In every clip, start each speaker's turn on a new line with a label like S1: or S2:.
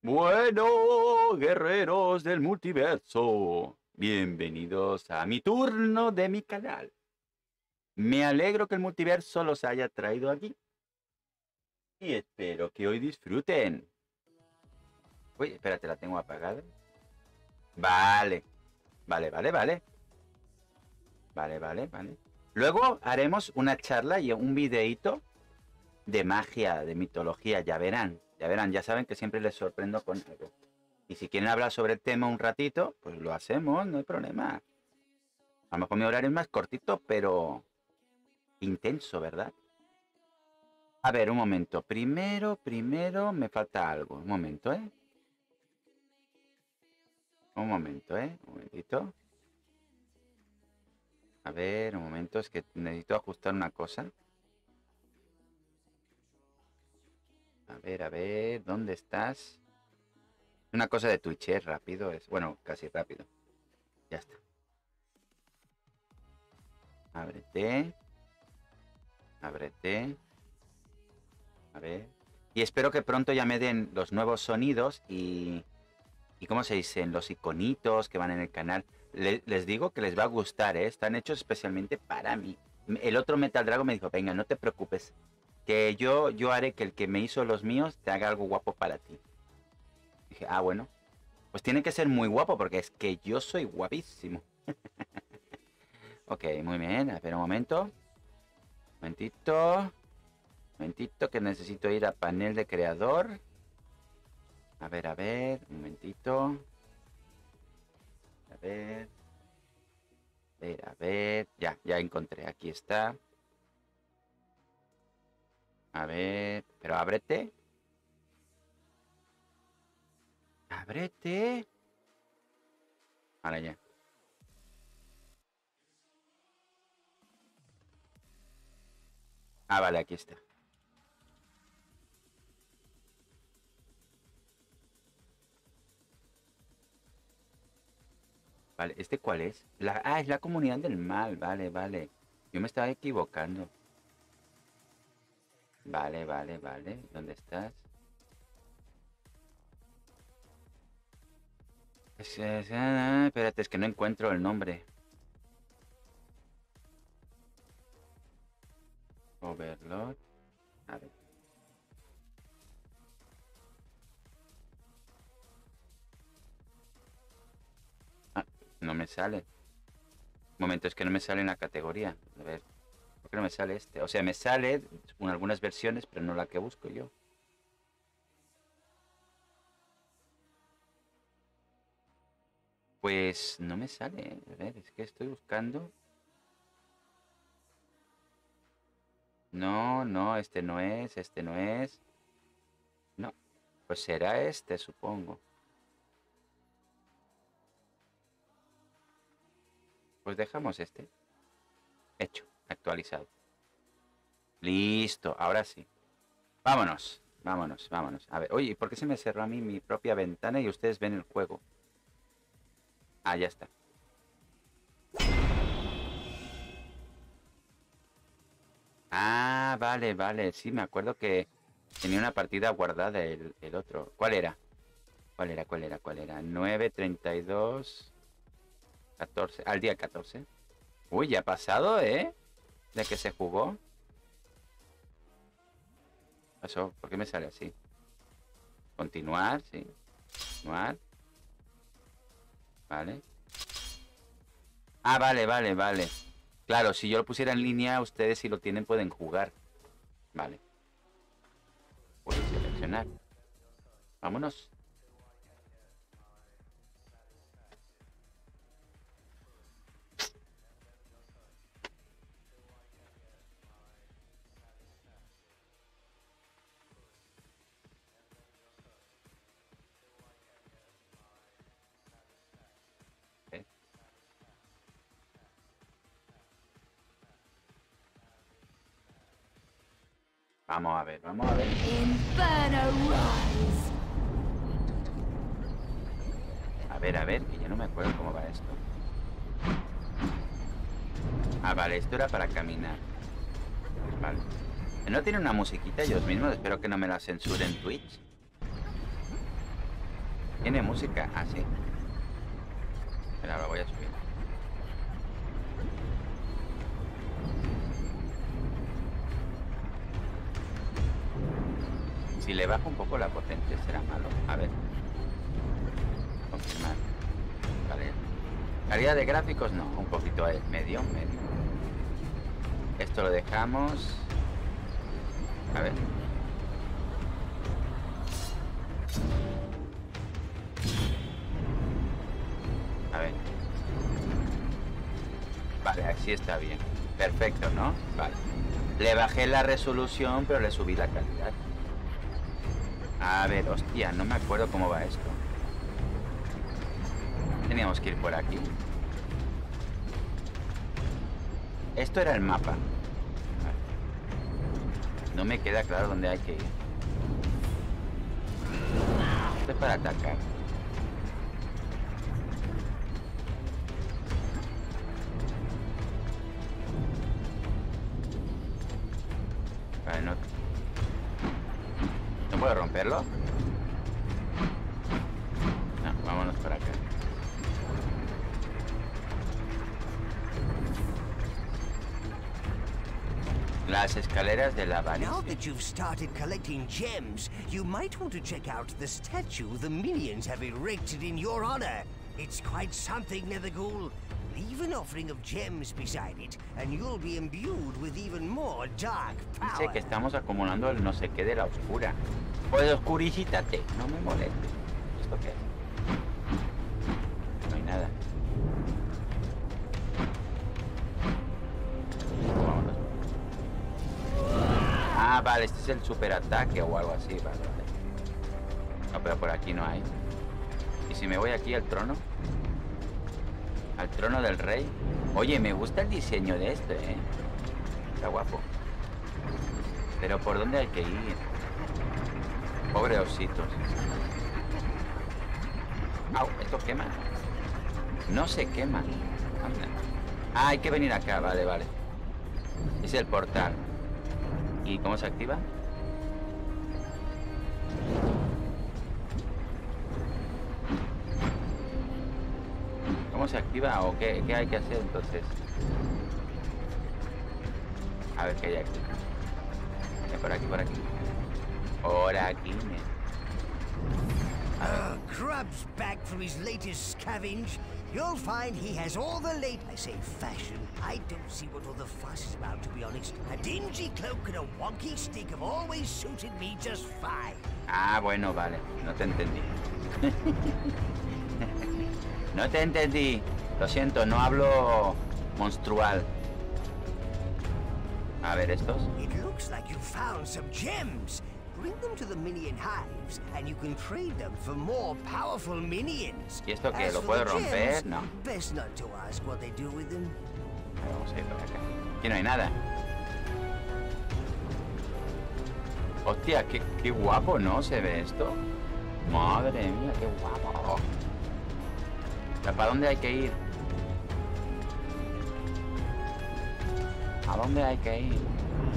S1: Bueno, guerreros del multiverso, bienvenidos a mi turno de mi canal. Me alegro que el multiverso los haya traído aquí y espero que hoy disfruten. Uy, espérate, la tengo apagada. Vale, vale. Luego haremos una charla y un videíto de magia, de mitología, ya verán, ya saben que siempre les sorprendo con algo. Y si quieren hablar sobre el tema un ratito, pues lo hacemos, no hay problema. A lo mejor mi horario es más cortito, pero intenso, ¿verdad? A ver, un momento. Primero, me falta algo. Un momento, ¿eh? Un momento, ¿eh? Un momentito. A ver, un momento, es que necesito ajustar una cosa. A ver, ¿dónde estás? Una cosa de Twitch, ¿eh? Rápido, es... Bueno, casi rápido. Ya está. Ábrete. Ábrete. A ver. Y espero que pronto ya me den los nuevos sonidos y ¿cómo se dicen? Los iconitos que van en el canal. Les digo que les va a gustar, ¿eh? Están hechos especialmente para mí. El otro Metal Dragon me dijo, venga, no te preocupes. Que yo haré que el que me hizo los míos te haga algo guapo para ti. Dije, ah, bueno. Pues tiene que ser muy guapo porque es que yo soy guapísimo. Ok, muy bien. A ver, un momento. Momentito que necesito ir a panel de creador. A ver, un momentito. A ver. Ya encontré. Aquí está. A ver, pero ábrete. Ábrete. Ahora ya. Ah, vale, aquí está. Vale, ¿este cuál es? Es la comunidad del mal. Vale. Yo me estaba equivocando. Vale. ¿Dónde estás? Espérate, es que no encuentro el nombre. Overlord. A ver. Ah, no me sale. Un momento, es que no me sale en la categoría. A ver, ¿por qué no me sale este? O sea, me sale algunas versiones, pero no la que busco yo. Pues no me sale. A ver, es que estoy buscando. No, este no es. No, pues será este, supongo. Pues dejamos este. Hecho, actualizado. Listo, ahora sí. Vámonos. A ver, oye, ¿por qué se me cerró a mí mi propia ventana y ustedes ven el juego? Ah, ya está. Ah, vale. Sí, me acuerdo que tenía una partida guardada el otro. ¿Cuál era? ¿Cuál era? 9:32 14. Al día 14. Uy, ya ha pasado, ¿eh? De que se jugó. Pasó. ¿Por qué me sale así? Continuar, sí. Continuar. Vale. Ah, vale. Claro, si yo lo pusiera en línea, ustedes si lo tienen pueden jugar. Vale. Puedo seleccionar. Vámonos. Ok. Vamos a ver. A ver, que ya no me acuerdo cómo va esto. Ah, vale, esto era para caminar. Vale. ¿No tiene una musiquita ellos mismos? Espero que no me la censuren en Twitch. ¿Tiene música? Ah, sí. Pero ahora voy a subir. Si le bajo un poco la potencia será malo. A ver. Confirmar. Vale. Calidad de gráficos no. Un poquito medio. Esto lo dejamos. A ver. A ver. Vale, así está bien. Perfecto, ¿no? Vale. Le bajé la resolución, pero le subí la calidad. A ver, hostia, no me acuerdo cómo va esto. Teníamos que ir por aquí. Esto era el mapa. Vale. No me queda claro dónde hay que ir. Esto es para atacar. Vale, no puedo romperlo. No, vámonos para acá. Las escaleras de la avaricia.
S2: Now that you've started collecting gems, you might want to check out the statue the minions have erected in your honor. It's quite something, Netherghoul. Leave an offering of gems beside it, and you'll be imbued with even more dark power.
S1: Dice que estamos acumulando el no sé qué de la oscura. Pues oscurícitate, no me molestes. ¿Esto qué es? No hay nada. Vámonos. Ah, vale, este es el superataque o algo así, vale. No, pero por aquí no hay. ¿Y si me voy aquí al trono? Al trono del rey. Oye, me gusta el diseño de este, ¿eh? Está guapo. Pero ¿por dónde hay que ir? Pobre ositos. Au, esto quema. No se quema. Anda. Ah, hay que venir acá, vale, vale. Es el portal. ¿Y cómo se activa? ¿Cómo se activa o qué hay que hacer entonces? A ver qué hay aquí. Por aquí, por aquí. Por aquí.
S2: Grub's back from his latest scavenge. You'll find he has all the I say fashion. I don't see what all the fuss is about, to be honest. A dingy cloak and a wonky stick have always suited me just fine.
S1: Ah, bueno, vale. No te entendí. No te entendí. Lo siento, no hablo monstrual. A ver, estos.
S2: It looks like you found some gems. Bring them to the minion hives, and you can trade them for more powerful minions.
S1: ¿Y esto qué?
S2: As
S1: ¿Lo
S2: for
S1: puedo
S2: the
S1: romper?
S2: gems,
S1: No.
S2: Best not to ask what they do with them.
S1: Vamos a ir por acá. Aquí no hay nada. Hostia, qué guapo, ¿no? ¿Se ve esto? Madre mía, qué guapo. ¿Para dónde hay que ir? ¿A dónde hay que ir?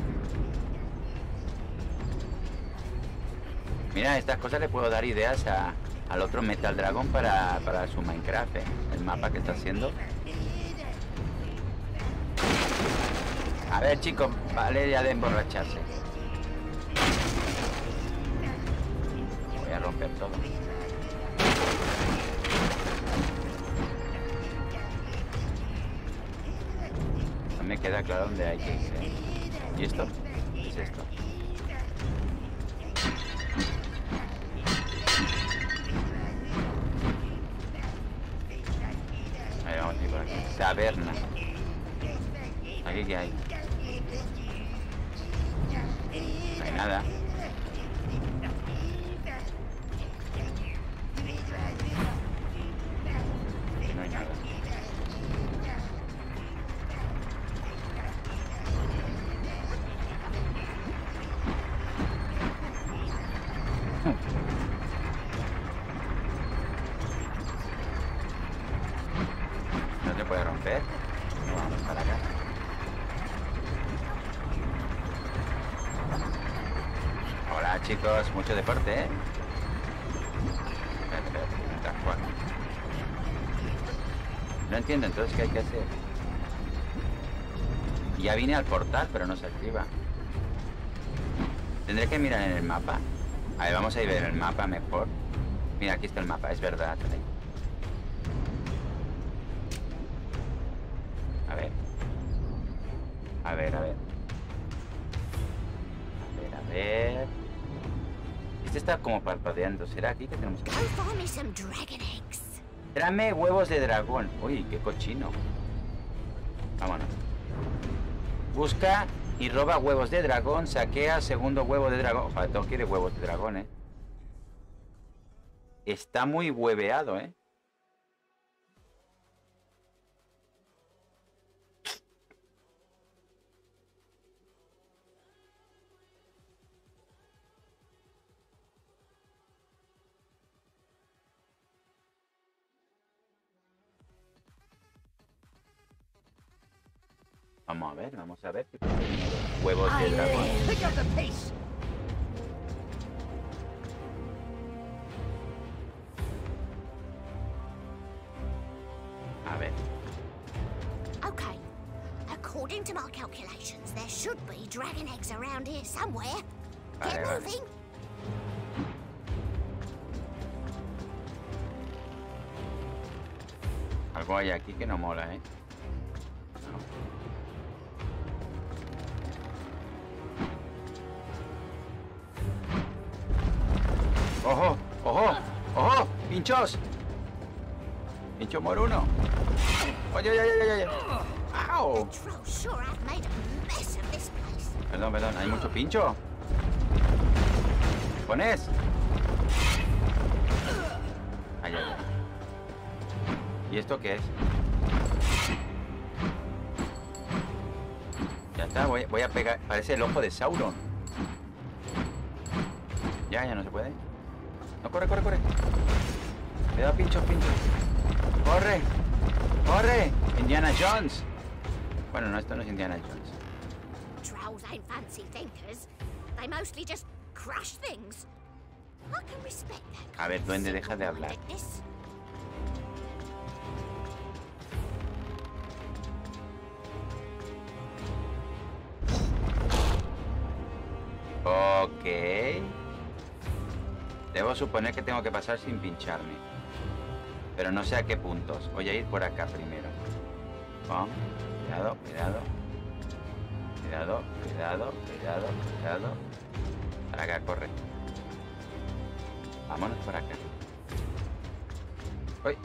S1: Mira, estas cosas le puedo dar ideas al otro Metal Dragon para su Minecraft, ¿eh? El mapa que está haciendo. A ver, chicos, vale ya de emborracharse. Voy a romper todo. No me queda claro dónde hay que ir, ¿eh? ¿Y esto? ¿Qué es esto? Ahí vamos a ir por aquí. Taberna. ¿Aquí qué hay? No hay nada. No hay nada. No se puede romper. No vamos para acá. Hola chicos, mucho deporte, ¿eh? Espérate, espérate. No entiendo entonces qué hay que hacer. Ya vine al portal, pero no se activa. Tendré que mirar en el mapa. A ver, vamos a ir a ver el mapa mejor. Mira, aquí está el mapa, es verdad. A ver. A ver, a ver. A ver, a ver. Este está como parpadeando. ¿Será aquí que tenemos que...? Tráeme huevos de dragón. Uy, qué cochino. Vámonos. Busca y roba huevos de dragón. Saquea segundo huevo de dragón. Ojalá, todo quiere huevos de dragón, Está muy hueveado, Vamos a ver, vamos a ver. Huevos de dragón. A ver.
S3: Okay. According to my calculations, there should be dragon eggs around here somewhere. Get
S1: Vale,
S3: moving.
S1: Algo hay aquí que no mola, ¡Ojo! ¡Ojo! ¡Ojo! ¡Pinchos! ¡Pincho moruno! ¡Oye, oye, oye, oye! ¡Au! Perdón, perdón, hay mucho pincho. ¿Pones? Ay, ay, ay. ¿Y esto qué es? Ya está, voy a pegar. Parece el ojo de Sauron. Ya no se puede. No, corre, corre, corre. Cuidado, pincho, pincho. ¡Corre! ¡Corre! ¡Indiana Jones! Bueno, no, esto no es Indiana Jones.
S3: Trolls ain't fancy thinkers. They mostly just crush things. I can respect that.
S1: A ver, duende, deja de hablar. Ok. Debo suponer que tengo que pasar sin pincharme. Pero no sé a qué puntos. Voy a ir por acá primero. Vamos. Cuidado, cuidado. Cuidado, cuidado, cuidado, cuidado. Para acá, corre. Vámonos por acá. Uy.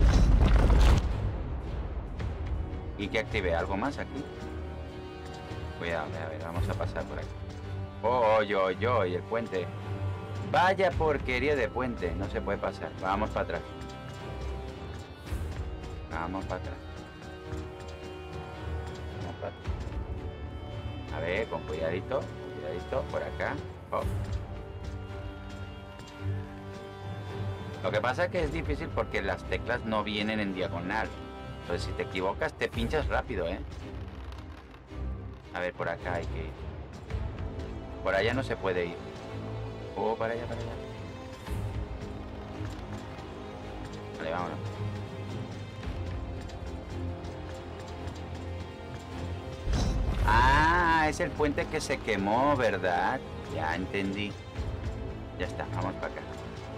S1: ¿Y que active algo más aquí? Cuidado, a ver, vamos a pasar por aquí. ¡Oy, oy, oy! El puente. Vaya porquería de puente. No se puede pasar. Vamos para atrás. Vamos para atrás. Vamos para atrás. A ver, con cuidadito. Cuidadito. Por acá. Oh. Lo que pasa es que es difícil porque las teclas no vienen en diagonal. Entonces si te equivocas te pinchas rápido, A ver, por acá hay que ir. Por allá no se puede ir. Oh, para allá, para allá. Vale, vámonos. Ah, es el puente que se quemó, ¿verdad? Ya entendí. Ya está, vamos para acá.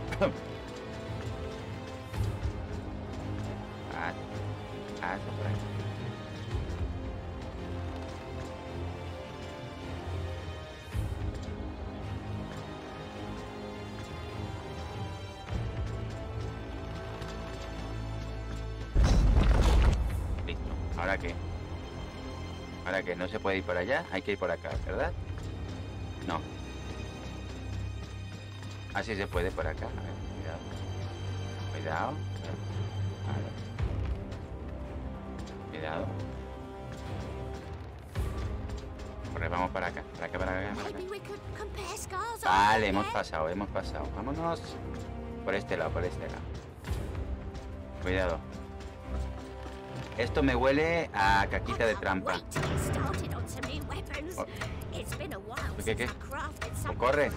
S1: Está por ahí. Listo. ¿Ahora qué? ¿Ahora qué? ¿No se puede ir por allá? Hay que ir por acá, ¿verdad? No. Así se puede por acá. A ver, cuidado. Cuidado. Cuidado. Corre, vamos para acá. Para acá, para acá, para acá. Vale, hemos pasado, hemos pasado. Vámonos. Por este lado, por este lado. Cuidado. Esto me huele a caquita de trampa. Oh. ¿Qué? Oh, corre.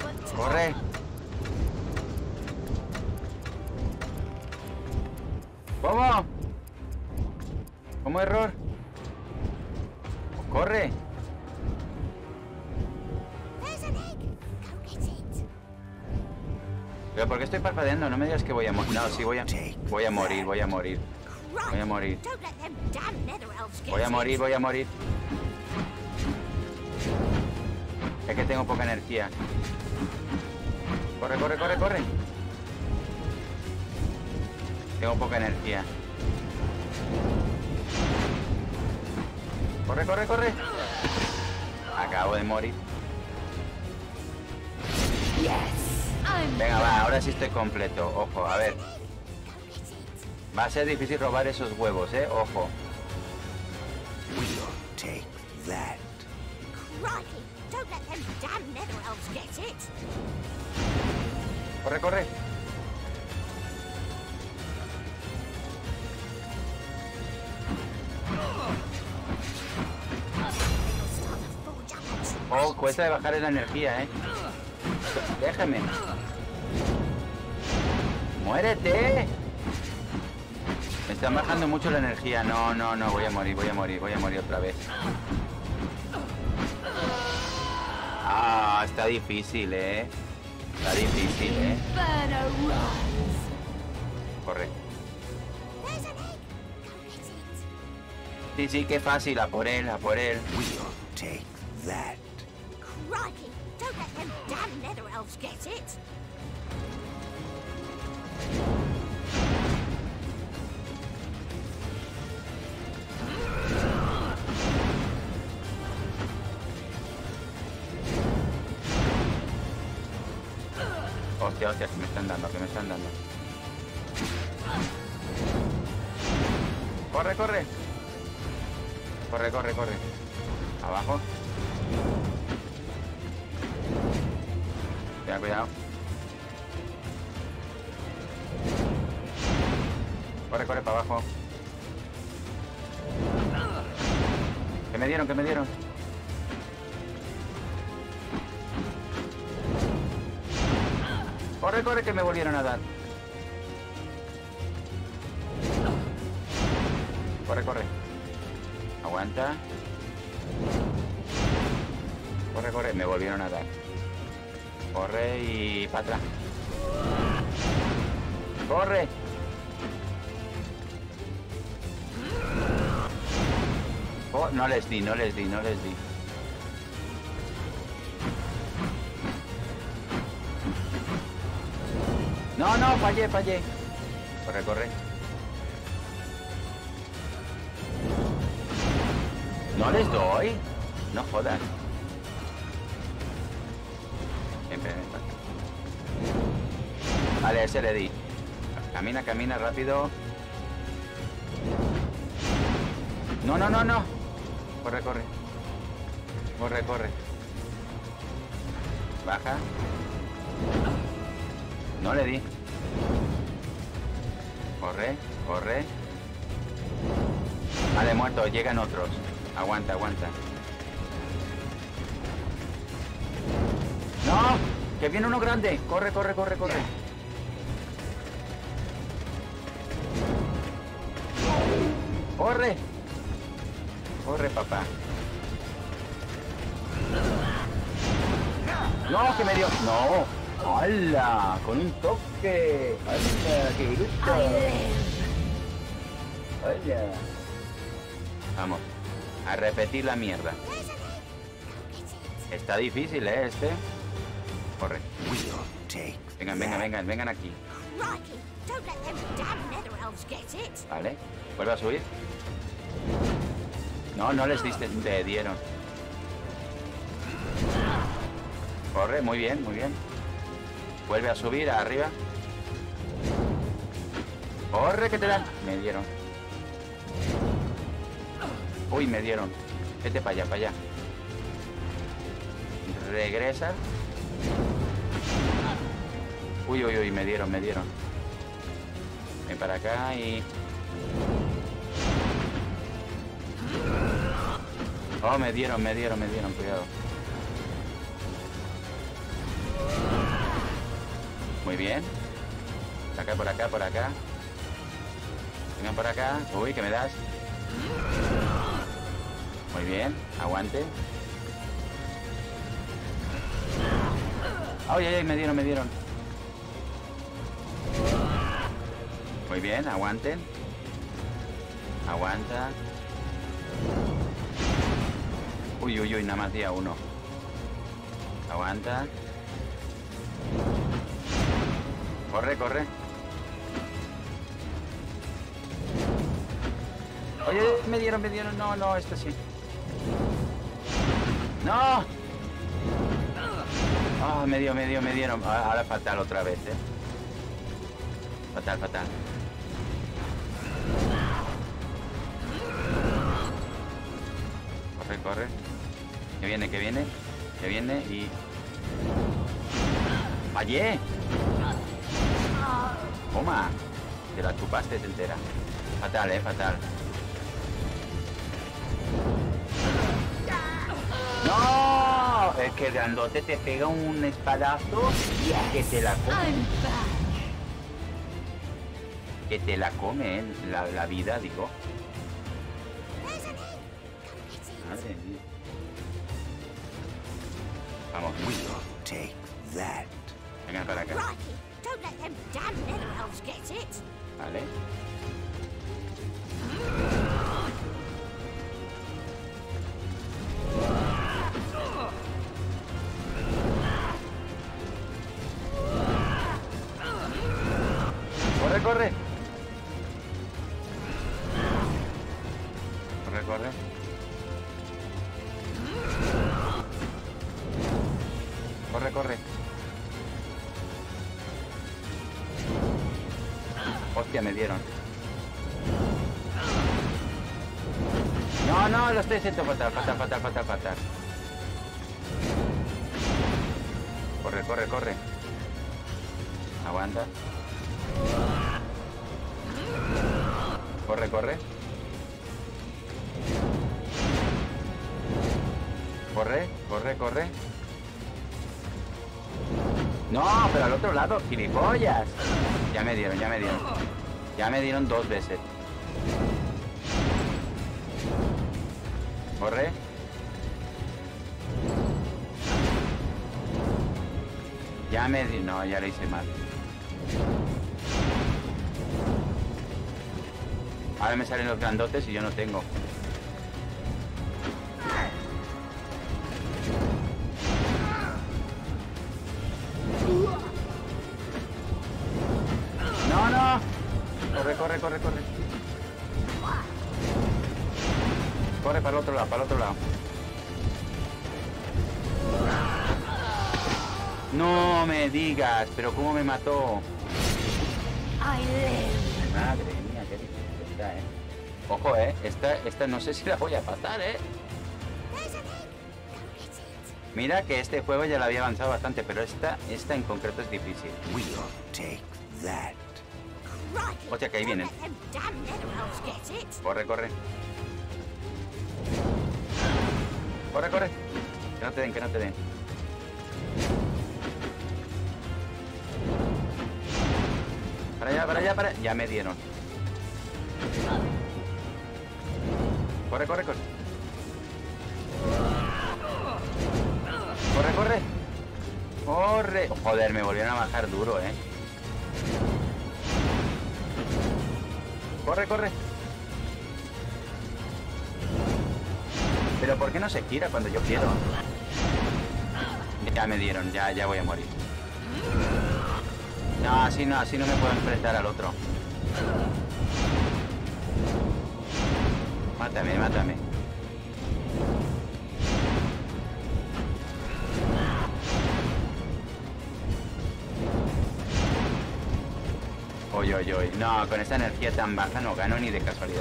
S1: Corre. ¿Cómo? ¿Cómo error? ¡Corre!
S3: There's an egg. Go get it.
S1: ¿Pero por qué estoy parpadeando? No me digas que voy a morir. No, sí, voy a morir, voy a morir. Voy a morir.
S3: Don't let them damn nether elves get
S1: Voy a morir,
S3: it.
S1: voy a morir. Es que tengo poca energía. Corre, corre, corre, corre. Tengo poca energía. Corre, corre, corre. Acabo de morir. Venga, va, ahora sí estoy completo. Ojo, a ver.
S3: Go get it.
S1: Va a ser difícil robar esos huevos, Ojo.
S2: We'll take that.
S3: Crikey. Don't let them damn nether elves get it.
S1: Corre, corre.
S3: They'll start to forge up a
S1: Oh, cuesta de bajar la energía, Déjame. ¡Muérete! Me están bajando mucho la energía. No, no, no. Voy a morir, voy a morir, voy a morir otra vez. Ah, está difícil, Está difícil, Corre.
S3: There's an egg. Go get it.
S1: Sí, sí, qué fácil. A por él, a por él.
S2: We'll take that.
S3: Crikey. Don't let them damn nether elves get it.
S1: Hostia, hostia, que me están dando, que me están dando. Corre, corre. Corre, corre, corre. Abajo. Ten cuidado. Corre, corre para abajo. ¿Qué me dieron? ¿Qué me dieron? Corre, corre, que me volvieron a dar. Corre, corre. Aguanta. Corre, corre, me volvieron a dar. Corre y para atrás. Corre. Oh, no les di, no les di, no les di. No, no, fallé, fallé. Corre, corre. ¿No les doy? No jodas. Ven, ven, ven. Vale, ese le di. Camina, camina rápido. No, no, no, no. Corre, corre. Corre, corre. Baja. No le di. Corre, corre. Vale, muerto. Llegan otros. Aguanta, aguanta. ¡No! ¡Que viene uno grande! Corre, corre, corre, corre. ¡Corre! Corre, papá. ¡No, que me dio! ¡No! ¡Hala! ¡Con un toque! ¡Hala! ¡Qué gusto! ¡Hala! Vamos. A repetir la mierda.
S3: There's an egg. Go get it.
S1: Está difícil, este. Corre.
S2: We'll take
S1: Vengan, vengan, vengan, vengan aquí.
S3: Crikey. Don't let them damn nether elves get it.
S1: Vale. Vuelve a subir. No, no les diste. Te dieron. Corre, muy bien, muy bien. Vuelve a subir arriba. Corre, que te dan. Me dieron. Uy, me dieron. Vete para allá, para allá. Regresa. Uy, uy, uy, me dieron, me dieron. Ven para acá y... Oh, me dieron, cuidado. Por acá, por acá, por acá. Venga por acá. Uy, ¿qué me das? Muy bien, aguante. Ay, ay, ay, me dieron, me dieron. Muy bien, aguanten. Aguanta. Uy, uy, uy, nada más día uno. Aguanta. Corre, corre. Oye, me dieron. No, no, esto sí. ¡No! Ah, me dieron. Ahora fatal otra vez, Fatal. Corre. Que viene y... ¡Fallé! Toma. Te la chupaste entera. Fatal, fatal. ¡No! Es que el grandote te pega un espadazo que te la come. Que te la come, la vida, digo. Madre mía. Vamos.
S2: We'll take that.
S1: Venga para acá.
S3: Crikey, don't let them damn nether elves get it.
S1: Vale. Corre. Corre. Hostia, me dieron. No, lo estoy haciendo fatal. Corre. Aguanta. Corre. Corre. No, pero al otro lado, gilipollas. Ya me dieron. Ya me dieron 2 veces. Corre. No, ya lo hice mal. Ahora me salen los grandotes y yo no tengo. No. Corre. Corre para el otro lado. No me digas, pero cómo me mató. Madre mía, qué difícil está, Ojo, esta no sé si la voy a pasar, Mira que este juego ya lo había avanzado bastante, pero esta en concreto es difícil.
S2: We'll take that.
S1: Hostia, que ahí vienen. Corre. Corre. Que no te den. Para allá. Ya me dieron. Corre. Corre. Joder, me volvieron a bajar duro, Corre. Pero ¿por qué no se gira cuando yo quiero? Ya me dieron, ya voy a morir. No, así no me puedo enfrentar al otro. Mátame. Oy. No, con esta energía tan baja no gano ni de casualidad.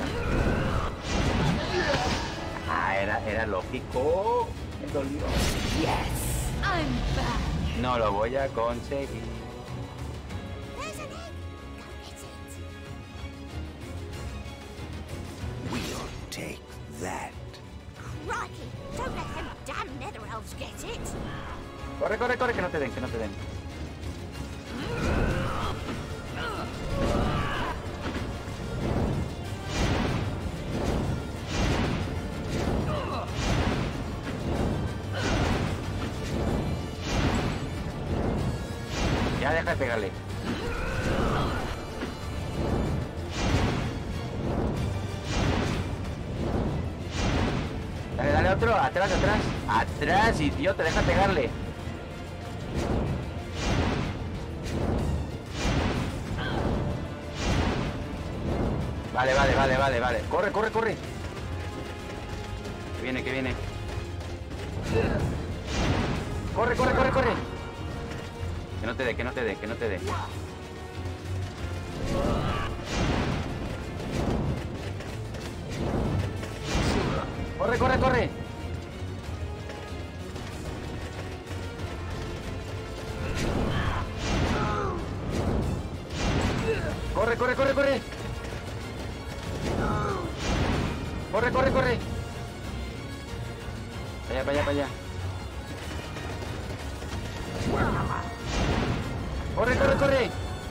S1: Era lógico. Me dolió. Yes. No lo voy a conseguir.
S2: We'll take that.
S3: Crikey, don't let them damn nether elves get it.
S1: Corre, que no te den. deja de pegarle. Dale, dale otro, atrás, atrás. Atrás, idiota, deja de pegarle. Vale, vale, vale, vale, vale. Corre, corre, corre. Que viene, que viene. Corre, corre, corre, corre. Que no te dé, que no te dé, que no te dé. Corre, corre, corre. Corre, corre, corre, corre. Corre, corre, corre. Vaya, vaya, vaya. Corre, corre, corre.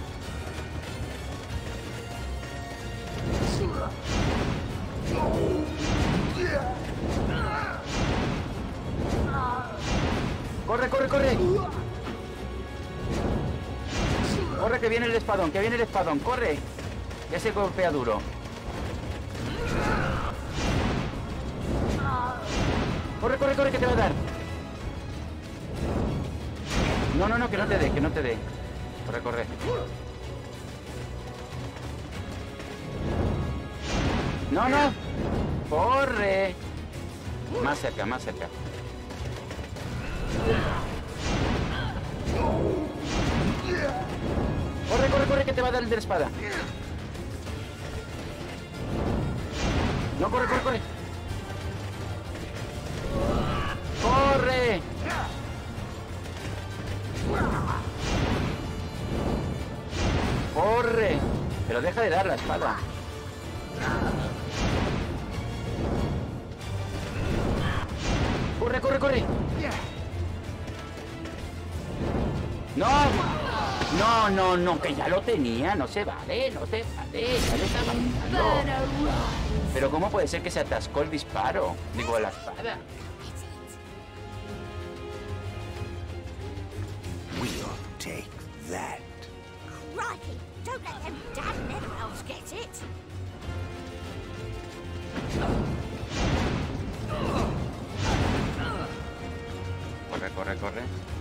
S1: Corre, corre, corre. Corre, que viene el espadón, que viene el espadón. Corre. Ese golpea duro. Corre, corre, corre, que te va a dar. No, no, no, que no te dé, que no te dé. Corre, corre. No, no. Corre. Más cerca, más cerca. Corre, corre, corre, que te va a dar el de la espada. No, corre, corre, corre. ¡Corre! ¡Corre! Pero deja de dar la espada. ¡Corre, corre, corre! ¡No! No, no, no, que ya lo tenía. No se vale, no se vale. Ya le estaba quitando. Pero ¿cómo puede ser que se atascó el disparo? Digo, la espada.
S2: We'll take that.
S3: Crikey! Don't let them damn netherelves get it!
S1: Corre, corre, corre.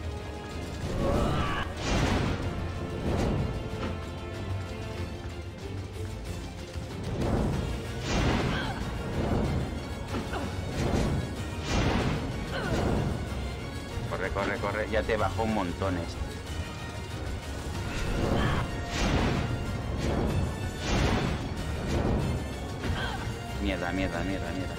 S1: Corre, corre, corre. Ya te bajó un montón esto. Mierda, mierda, mierda, mierda.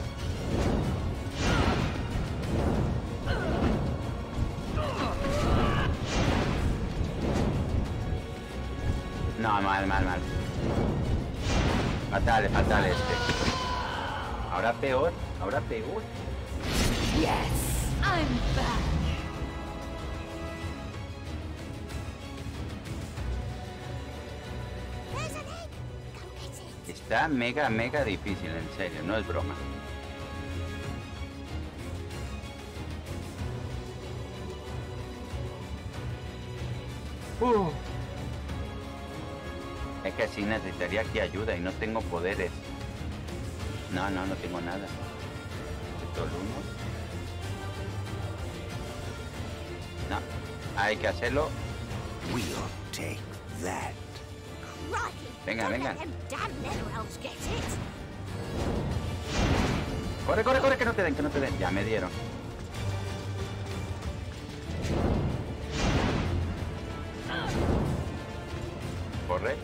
S1: No, mal, mal, mal. Fatal, fatal este. Ahora peor, ahora peor.
S4: Yes, I'm back.
S3: There's an egg! Go get it!
S1: Está mega, mega difícil, en serio, no es broma. Es que así necesitaría aquí ayuda y no tengo poderes. No, no, no tengo nada. ¿Esto es uno? No, hay que hacerlo.
S2: We'll take that.
S3: Crikey!
S1: Venga,
S3: Don't
S1: venga.
S3: let them damn netherelves get it!
S1: Corre, corre, corre, que no te den, que no te den. Ya me dieron. Corre.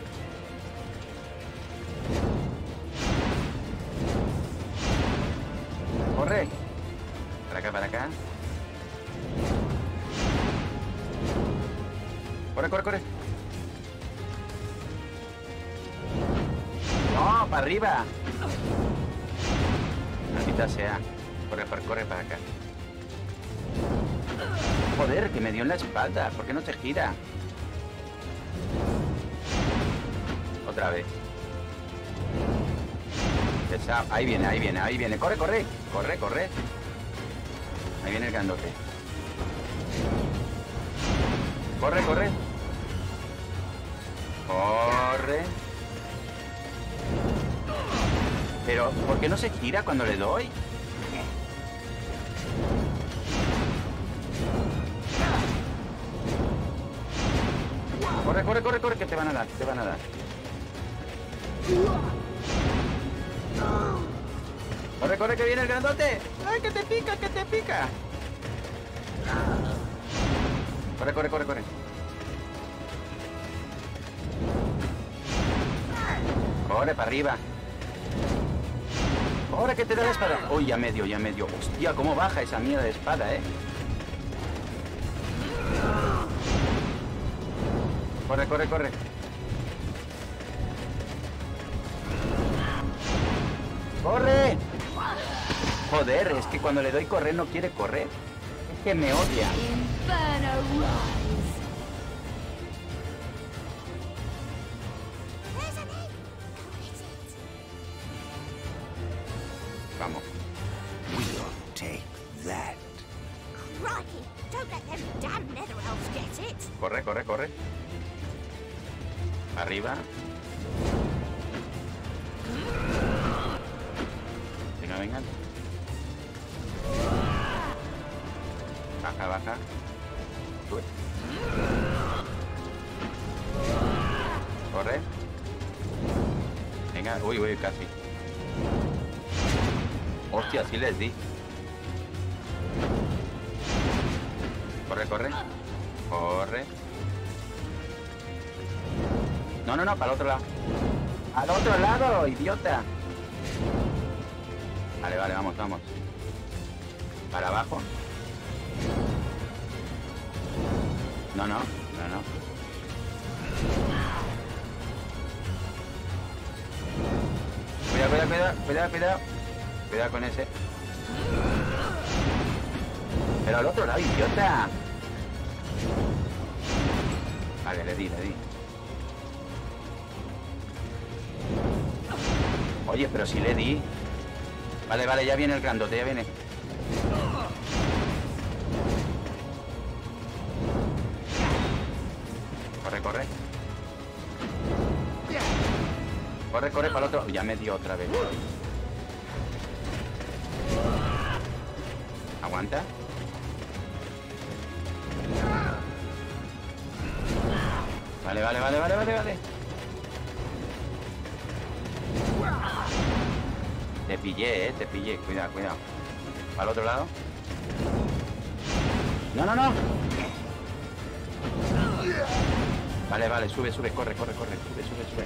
S1: Corre. Para acá, para acá. Corre, corre, corre. No, para arriba. Maldita sea. Corre, corre para acá. Joder, que me dio en la espalda. ¿Por qué no te gira? Otra vez. Ahí viene, ahí viene, ahí viene. Corre, corre. Corre, corre. Ahí viene el grandote. Corre, corre. Pero, ¿por qué no se gira cuando le doy? Corre, corre, corre, corre, que te van a dar, te van a dar. Corre, corre, que viene el grandote. ¡Ay, que te pica, que te pica! Corre, corre, corre, corre. Corre para arriba. Corre, que te da la espada. Uy, ya me dio, ya me dio. Hostia, cómo baja esa mierda de espada, Corre, corre, corre. ¡Corre! Joder, es que cuando le doy correr no quiere correr. Es que me odia.
S4: Inferno rise.
S3: There's an egg. Go get it.
S1: Vamos.
S2: We'll take that.
S3: Crikey, don't let them damn nether elves get it.
S1: Corre, corre, corre. Arriba. Venga, venga. Baja, baja. Sube. Corre. Venga, uy, uy, casi. Hostia, sí les di. Corre, corre. Corre. No, no, no, para el otro lado. ¡Al otro lado, idiota! Vale, vale, vamos, vamos. Para abajo. No, no, no, no. Cuidado, cuidado, cuidado, cuidado, cuidado. Cuidado con ese. Pero al otro lado, idiota. Vale, le di, le di. Oye, pero si le di. Vale, vale, ya viene el grandote, ya viene. Corre, corre. Corre, corre para el otro. Ya me dio otra vez. Aguanta. Vale, vale, vale, vale, vale, vale. Te pillé, te pillé. Cuidado, cuidado. ¿Para el otro lado? No, no, no. Vale, vale, sube, sube, corre, corre, corre. Sube, sube, sube.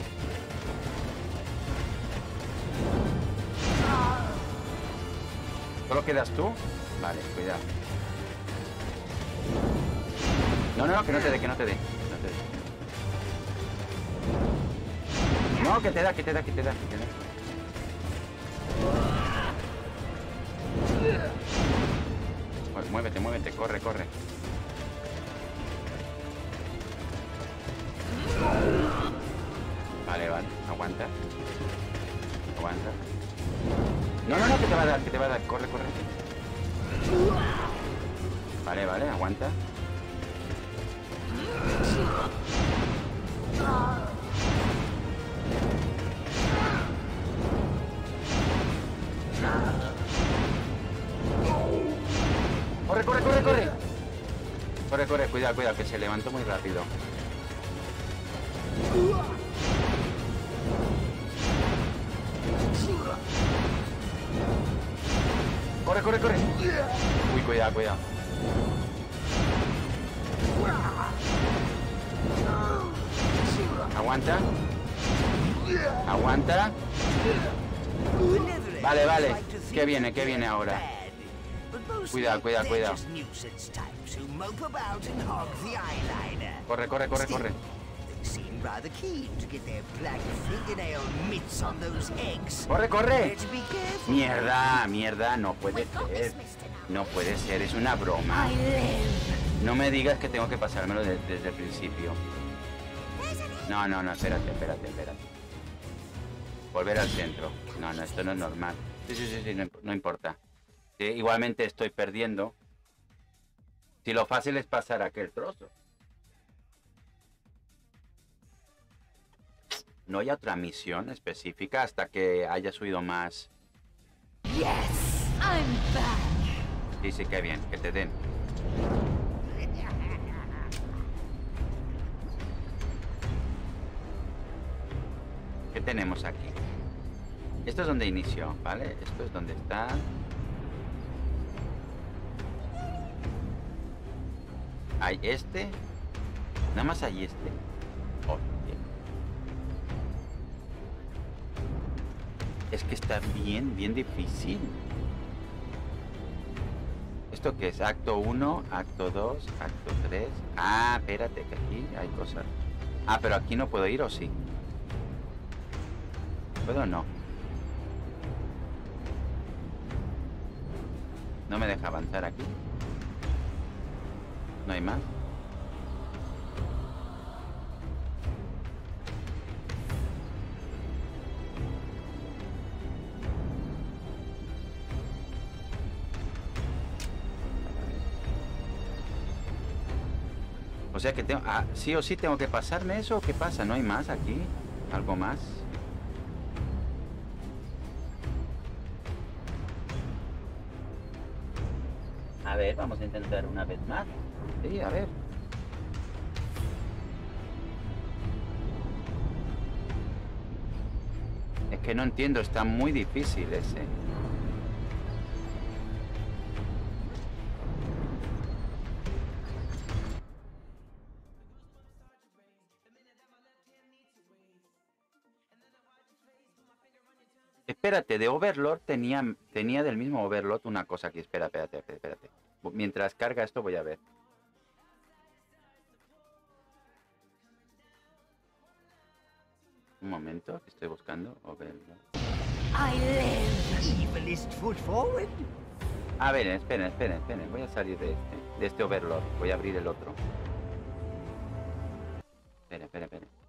S1: ¿Solo quedas tú? Vale, cuidado. No, no, no, que no te dé, que no te dé. No te dé. No, que te da, que te da, que te da, que te da. Muévete, muévete, corre, corre. Vale, vale, aguanta. Aguanta. No, no, no, que te va a dar, que te va a dar. Corre, corre. Vale, vale, aguanta. Corre, corre, corre, corre. Corre, corre, cuidado, cuidado, que se levantó muy rápido. Corre, corre, corre. Uy, cuidado, cuidado. Aguanta. Aguanta. Vale, vale. ¿Qué viene ahora? Cuidado, cuidado, cuidado. Corre, corre, corre, corre. Corre, corre. Mierda, mierda, no puede ser. No puede ser, es una broma. No me digas que tengo que pasármelo desde el principio. No, no, no, espérate, espérate, espérate. Volver al centro. No, no, esto no es normal. Sí, sí, sí, sí, no, no importa. Sí, igualmente estoy perdiendo. Si lo fácil es pasar aquel trozo. no hay otra misión específica hasta que haya subido más.
S4: Yes, I'm back.
S1: Sí, sí, qué bien, que te den. ¿Qué tenemos aquí? Esto es donde inició, ¿vale? Esto es donde está. Hay este. Nada más hay este. Hostia. Es que está bien difícil. ¿Esto qué es? Acto 1, acto 2, acto 3. Ah, espérate, que aquí hay cosas. Ah, pero aquí no puedo ir, ¿o sí? ¿Puedo o no? No me deja avanzar aquí. No hay más. O sea que tengo... Ah, sí o sí tengo que pasarme eso. ¿Qué pasa? ¿No hay más aquí? ¿Algo más? A ver, vamos a intentar una vez más. Sí, a ver. Es que no entiendo, está muy difícil ese. Espérate, de Overlord tenía del mismo Overlord una cosa aquí. Espérate. Mientras carga esto voy a ver. Un momento, que estoy buscando Overlord.
S4: I live.
S2: Evilest foot forward.
S1: A ver, esperen. Voy a salir de este Overlord. Voy a abrir el otro. Espera.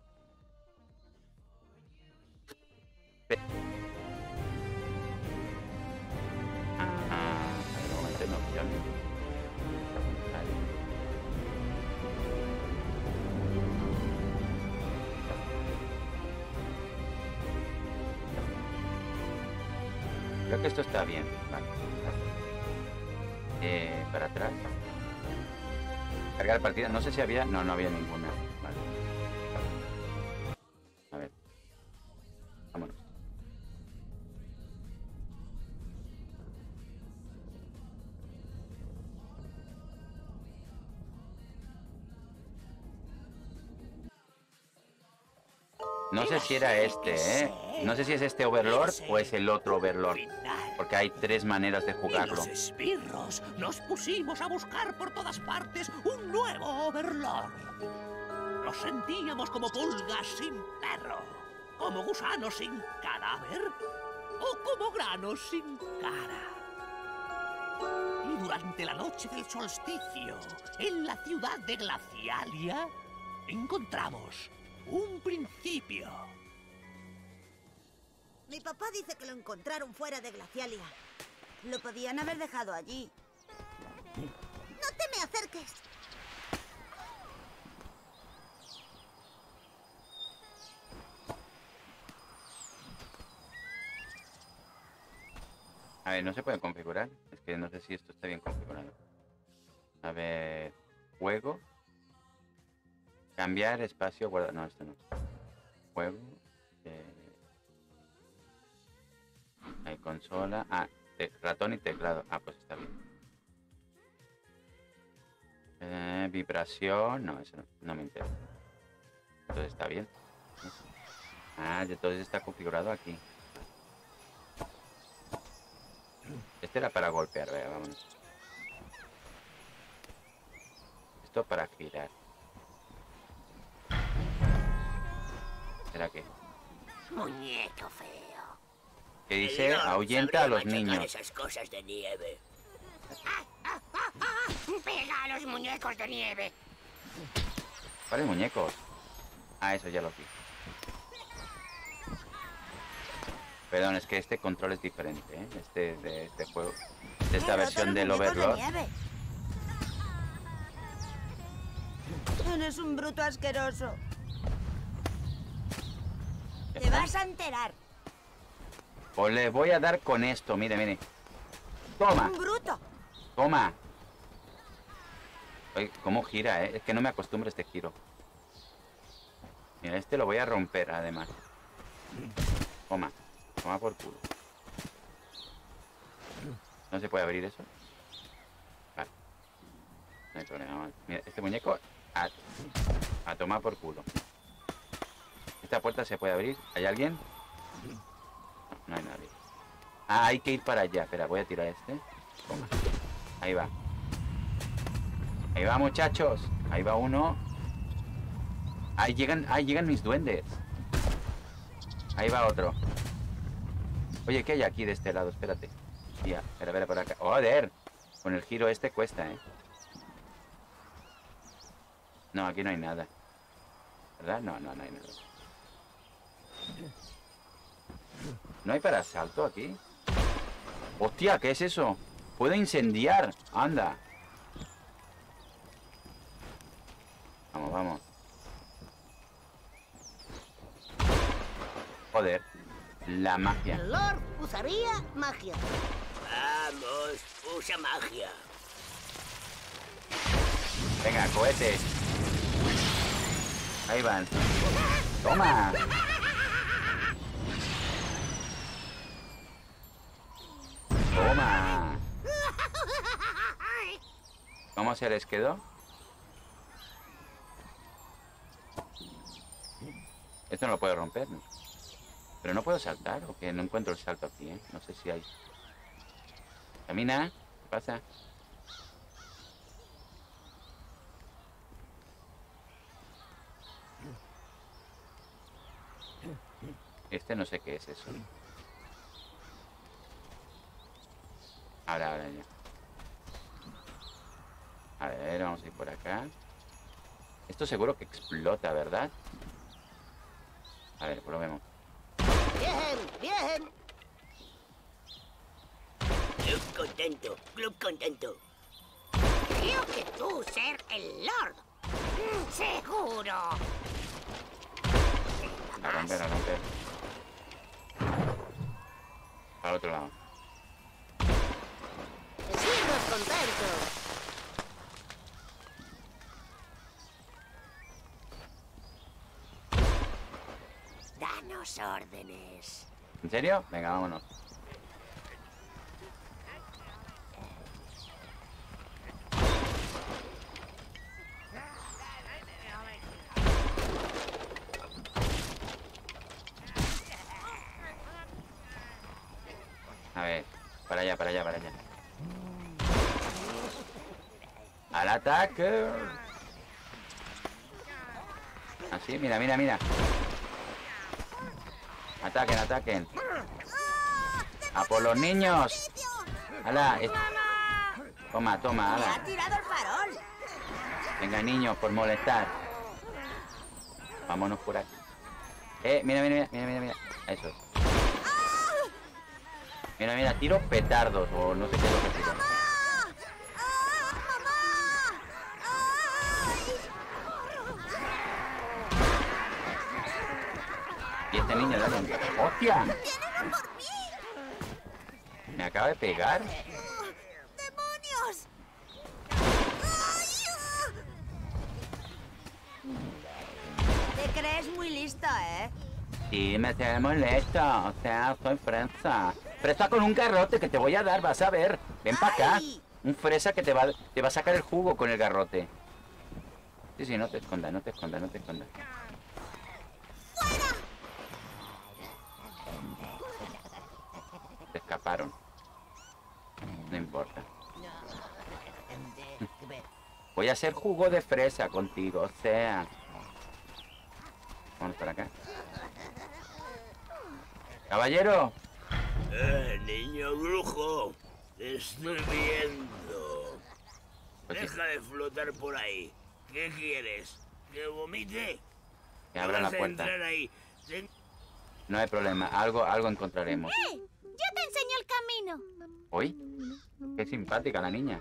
S1: Creo que esto está bien. Vale. Para atrás. Cargar partida. No sé si había... No había ninguna. Vale. A ver. Vámonos. No sé si era este, ¿eh? No sé si es este Overlord o es el otro Overlord. Porque hay 3 maneras de jugarlo.
S2: Los esbirros nos pusimos a buscar por todas partes un nuevo Overlord. Nos sentíamos como pulgas sin perro, como gusanos sin cadáver o como granos sin cara. Y durante la noche del solsticio, en la ciudad de Glacialia, encontramos un principio.
S5: Mi papá dice que lo encontraron fuera de Glacialia. Lo podían haber dejado allí.
S3: ¡No te me acerques!
S1: A ver, no se puede configurar. Es que no sé si esto está bien configurado. A ver... Juego. Cambiar espacio, guardar... No, esto no. Juego. Hay consola. Ah, ratón y teclado. Ah, pues está bien. Vibración. No, eso no me interesa. Entonces está bien. Ah, entonces está configurado aquí. Este era para golpear, vea, vámonos. Esto para girar. ¿Será qué?
S2: Muñeco feo.
S1: Que dice ahuyenta a los niños.
S2: Esas cosas de nieve.
S3: ¡Pega a los muñecos de nieve!
S1: ¿Cuáles muñecos? Ah, eso ya lo vi. Perdón, es que este control es diferente, ¿eh? De este juego. De esta versión del Overlord.
S5: Eres un bruto asqueroso. Te vas a enterar.
S1: Pues les voy a dar con esto, mire, mire. Toma,
S5: Un bruto.
S1: toma. Oye, ¿cómo gira, Es que no me acostumbro a este giro. Mira, este lo voy a romper, además. Toma, toma por culo. ¿No se puede abrir eso? Vale. No hay problema. Mira, este muñeco a tomar por culo. Esta puerta se puede abrir. ¿Hay alguien? No, no hay nadie. Ah, hay que ir para allá. Espera, voy a tirar este. Toma. Ahí va. Ahí va, muchachos. Ahí va uno. Ahí llegan mis duendes. Ahí va otro. Oye, ¿qué hay aquí de este lado? Espérate. Ya, espera, por acá. ¡Joder! Con el giro este cuesta, No, aquí no hay nada. ¿Verdad? No, no hay nada. ¿No hay para asalto aquí? ¡Hostia! ¿Qué es eso? ¡Puedo incendiar! ¡Anda! Vamos, vamos. Joder. La magia.
S5: El Lord usaría magia.
S2: Vamos, usa magia.
S1: Venga, cohetes. Ahí van. ¡Toma! ¡Toma! ¿Cómo se les quedó? Esto no lo puedo romper, ¿no? Pero no puedo saltar, o que no encuentro el salto aquí, No sé si hay. Camina, ¿qué pasa? Este no sé qué es eso. Ahora ya. A ver, vamos a ir por acá. Esto seguro que explota, ¿verdad? A ver, probemos.
S5: Bien, bien.
S2: Club contento, club contento.
S3: Creo que tú ser el Lord. Seguro.
S1: A romper, a romper. Al otro lado.
S5: Te sientes contento.
S3: Danos órdenes.
S1: ¿En serio? Venga, vámonos. A ver, para allá, para allá, para allá. ¡Al ataque! Así, mira, mira, mira. Ataquen, ataquen. ¡A por los niños! ¡Hala! Toma, toma,
S5: Me
S1: hala.
S5: ha tirado el farol.
S1: Venga, niños, por molestar. Vámonos por aquí. Mira, mira, mira, mira, mira. Eso es. Mira, mira, tiro petardos o no sé qué es lo que tiro. Y este niño, dale. ¡Hostia! Me acaba de pegar.
S5: ¡Demonios! Te crees muy listo,
S1: Sí, me estoy molesto. O sea, soy fresa. Fresa con un garrote que te voy a dar, vas a ver. Ven para acá.
S5: Ay.
S1: Un fresa que te va a sacar el jugo con el garrote. Sí, sí, no te escondas, no te escondas, no te escondas. Se escaparon. No importa. Voy a hacer jugo de fresa contigo, o sea. Vamos para acá. Caballero.
S2: Niño brujo, te estoy viendo.
S1: Pues sí,
S2: Deja de flotar por ahí. ¿Qué quieres? ¿Que vomite?
S1: que abra la
S2: Vas a
S1: puerta.
S2: entrar ahí.
S1: No hay problema, algo encontraremos.
S3: Yo te enseño el camino.
S1: ¿Hoy? Qué simpática la niña.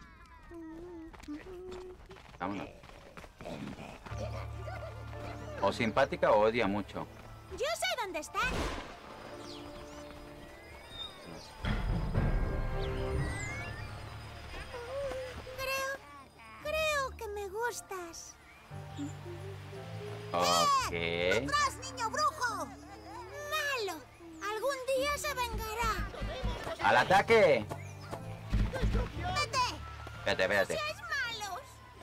S1: Vámonos. O simpática o odia mucho.
S3: Yo sé dónde están. Creo que me gustas.
S1: Ok.
S5: ¡Atrás, niño brujo!
S3: Malo. Algún día se vengará.
S1: ¡Al ataque!
S5: ¡Vete!
S1: Espérate.
S3: ¡Seáis malos!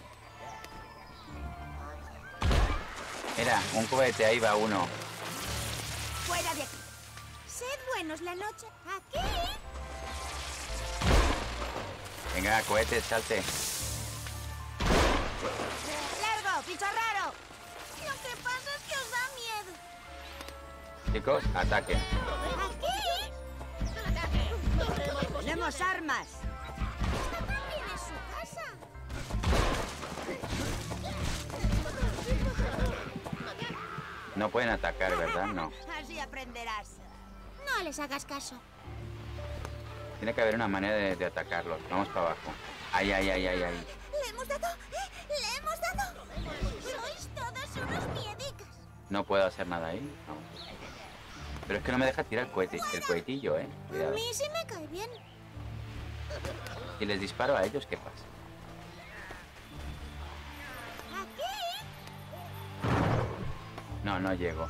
S1: Mira, un cohete, ahí va uno.
S5: ¡Fuera de aquí!
S3: Sed buenos la noche. Aquí.
S1: Venga, cohete, salte.
S5: ¡Largo, bicho raro!
S3: Lo que pasa es que os da miedo.
S1: Chicos, ataquen.
S3: Aquí.
S5: ¡Tenemos armas!
S3: Esta también es su casa.
S1: No pueden atacar, ¿verdad? No.
S5: Así aprenderás.
S3: No les hagas caso.
S1: Tiene que haber una manera de atacarlos. Vamos para abajo. Ahí.
S3: ¿Le hemos dado? ¿Le hemos dado? Sois todos unos miedicas.
S1: No puedo hacer nada ahí. No. Pero es que no me deja tirar el cohetillo,
S3: A
S1: Cuidado.
S3: mí sí me cae bien.
S1: Si les disparo a ellos, ¿qué pasa?
S3: Aquí.
S1: No llego.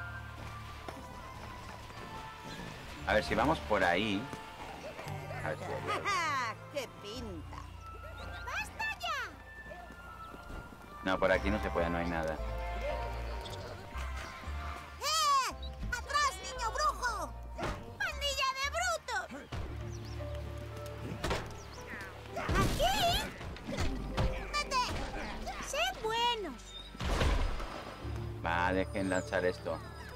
S1: A ver, si vamos por ahí... A ver si llego.
S5: ¡Ja! ¡Qué pinta!
S3: ¡Basta ya!
S1: No, por aquí no se puede, no hay nada.
S5: ¡Atrás, niño brujo!
S3: ¡Pandilla de brutos! ¡Aquí!
S5: ¡Vete!
S3: ¡Sed buenos!
S1: Va, dejen lanzar esto.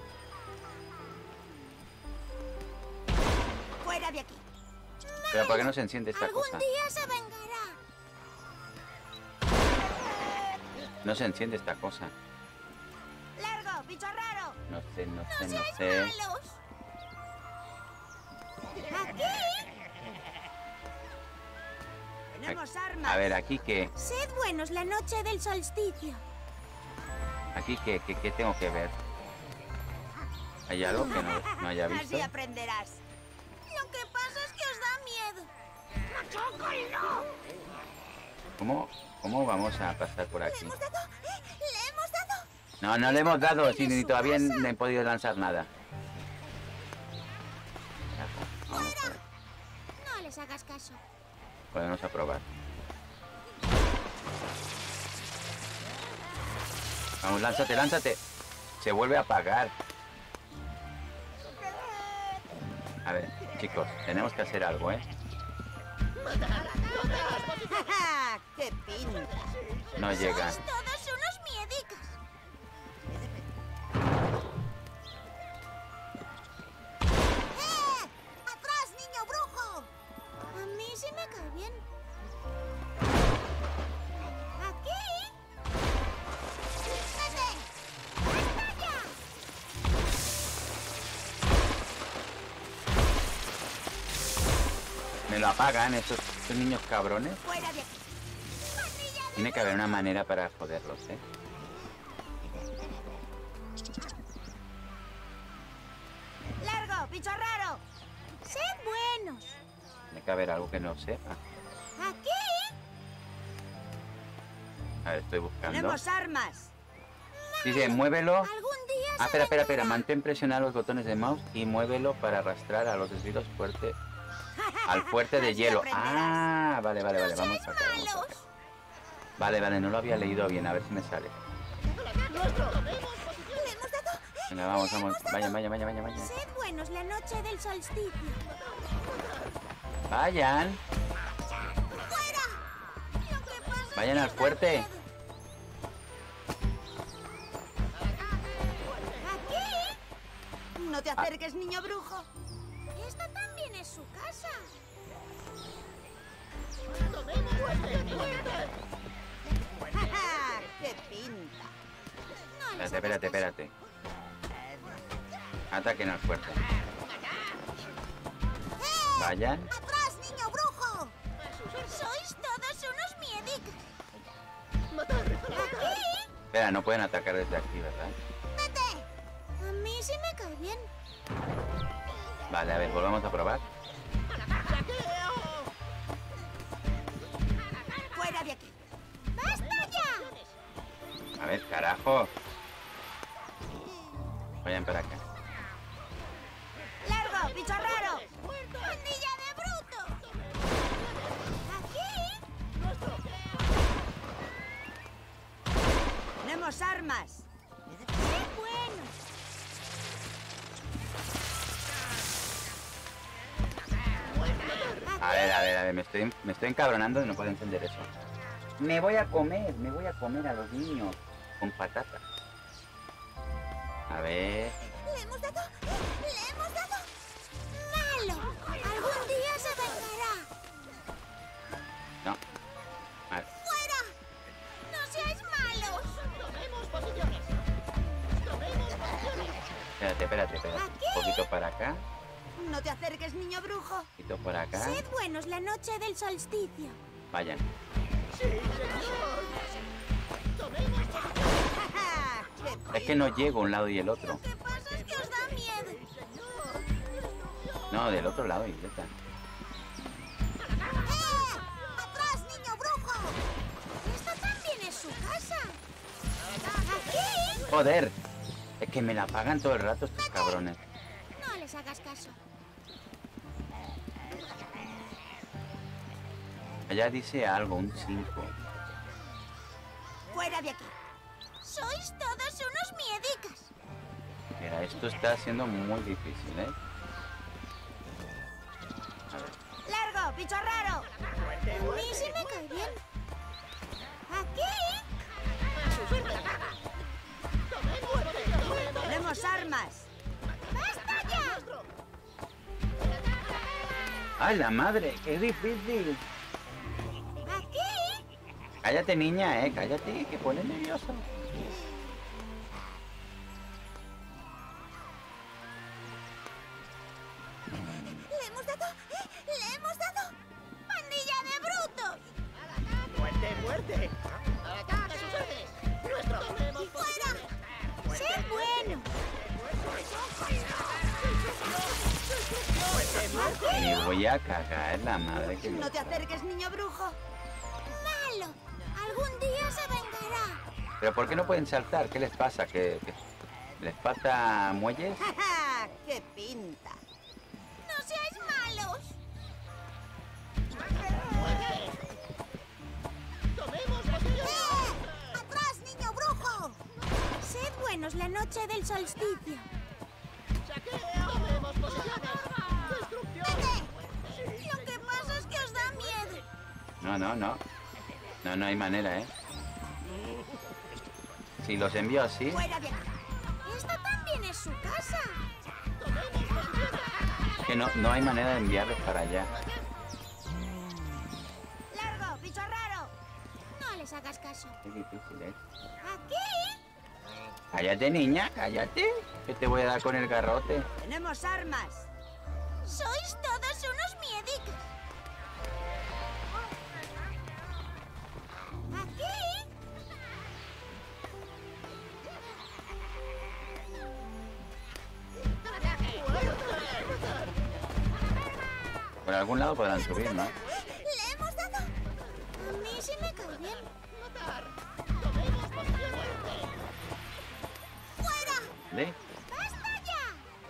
S5: ¡Fuera de aquí!
S1: Pero ¿por qué no se enciende esta
S3: Algún
S1: cosa?
S3: día se vengará.
S1: No se enciende esta cosa.
S5: ¡Largo, bicho raro!
S1: No sé.
S3: ¡Seáis malos! Aquí.
S5: ¡Tenemos armas!
S1: A ver, aquí qué.
S3: Sed buenos la noche del solsticio.
S1: Aquí qué tengo que ver. ¿Hay algo que no haya visto?
S5: Así aprenderás.
S3: Lo que pasa es que os da miedo.
S1: ¿Cómo vamos a pasar por aquí?
S3: ¿Le hemos dado? ¿Le hemos dado?
S1: No le hemos dado, si ni todavía no he podido lanzar nada. Vamos a ver.
S3: No les hagas caso.
S1: Podemos a probar. Vamos, lánzate. Se vuelve a apagar. A ver, chicos, tenemos que hacer algo, ¿eh?
S5: ¡Ja! ¡Qué pinta!
S1: No llegan.
S3: Sois todos unos miedicas.
S5: ¡Atrás, niño brujo!
S3: A mí sí me cae bien. Aquí.
S5: ¡Vete!
S3: ¡Basta ya!
S1: Me lo apagan estos niños cabrones.
S5: ¡Fuera de aquí!
S1: Tiene que haber una manera para joderlos, ¿eh?
S5: ¡Largo, bicho raro!
S3: Sed buenos.
S1: Tiene que haber algo que no sepa.
S3: Aquí.
S1: A ver, estoy buscando.
S5: ¡Tenemos armas!
S1: Dice, muévelo.
S3: Algún día
S1: Ah,
S3: se
S1: espera.
S3: vengará.
S1: Mantén presionados los botones de mouse y muévelo para arrastrar a los desvíos fuerte al fuerte de
S5: Así
S1: hielo.
S5: aprenderás.
S1: Ah, vale.
S3: No
S1: Vamos
S3: seáis
S1: para acá.
S3: malos.
S1: Vale, no lo había leído bien. A ver si me sale.
S3: ¿Le hemos dado?
S1: Venga, vamos. Vaya.
S3: Sed buenos la noche del solsticio.
S1: Vayan.
S3: ¡Fuera! Lo que pasa es
S1: Vayan
S3: que
S1: al
S3: os da
S1: fuerte.
S3: miedo. Aquí.
S5: ¡No te acerques, niño brujo!
S3: Esta también es su casa.
S5: ¡Ja! ¡Qué pinta!
S3: No les hagas
S1: Espérate. Ataquen al fuerte. Vayan.
S5: ¡Atrás, niño brujo!
S3: caso. Sois todos unos miedicas.
S1: Espera, no pueden atacar desde aquí, ¿verdad?
S3: A mí sí
S5: bien?
S1: Vale, a ver, volvamos a probar.
S5: ¡Fuera de aquí!
S3: ¡Basta ya!
S1: A ver, carajo. Vayan para acá.
S5: ¡Largo, bicho raro!
S3: ¡Pandilla de brutos! ¿Aquí?
S5: ¡Tenemos armas!
S3: ¡Qué bueno!
S1: A ver, me estoy encabronando y no puedo encender eso. Me voy a comer a los niños con patatas. A ver.
S3: ¡Le hemos dado! ¡Le hemos dado! ¡Malo! ¡Algún día se vengará!
S1: No. A ver.
S3: ¡Fuera! ¡No seáis malos!
S1: Espérate. Un poquito para acá.
S5: No te acerques, niño brujo.
S1: Un poquito por acá.
S3: Sed buenos la noche del solsticio.
S1: Vayan. Es que no llego a un lado y el otro.
S3: Lo que pasa es que os da miedo.
S1: No, del otro lado, idiota.
S3: ¡Atrás, niño brujo! Esta también es su casa. ¡Aquí!
S1: Joder. Es que me la pagan todo el rato estos cabrones.
S3: No les hagas caso.
S1: Allá dice algo, un 5.
S5: ¡Fuera de aquí!
S3: Sois todos unos miedicas.
S1: Mira, esto está siendo muy difícil, ¿eh? A ver.
S5: ¡Largo, bicho raro!
S3: A mí sí me cae bien. ¡Aquí!
S5: ¡Tenemos armas!
S3: ¡Basta ya!
S1: ¡Ay, la madre! ¡Qué difícil!
S3: ¡Aquí!
S1: Cállate, niña, cállate, que pone nervioso.
S3: ¡Le hemos dado! ¡Le hemos dado! ¡Pandilla de brutos!
S6: ¡Muerte! ¡Ataca sus órdenes! ¡Nuestro!
S3: ¡Fuera! ¡Sed bueno!
S1: Me voy a cagar, la madre que me...
S5: No te acerques, niño brujo.
S3: ¡Malo! ¡Algún día se vengará!
S1: ¿Pero por qué no pueden saltar? ¿Qué les pasa? ¿Que les falta muelles?
S5: ¡Ja, ja! ¡Qué pinta!
S3: ¡No seáis malos! ¡Atrás, niño brujo! Sed buenos la noche del solsticio. ¡Vete! Lo que pasa es que os da miedo.
S1: No hay manera, ¿eh? Si los envío así...
S5: ¡Fuera de aquí!
S3: Esta también es su casa.
S1: Que no hay manera de enviarlos para allá.
S5: ¡Largo, bicho raro!
S3: No les hagas caso.
S1: Qué difícil, ¿eh?
S3: ¡Aquí!
S1: Cállate, niña, cállate. Que te voy a dar con el garrote.
S5: ¡Tenemos armas!
S3: Sois todos unos miedicas. ¡Aquí!
S1: Por algún lado podrán subir, ¿no?
S3: ¡Le hemos dado! A mí sí me cae bien. ¡Fuera!
S1: ¿Ve?
S3: ¡Basta ya!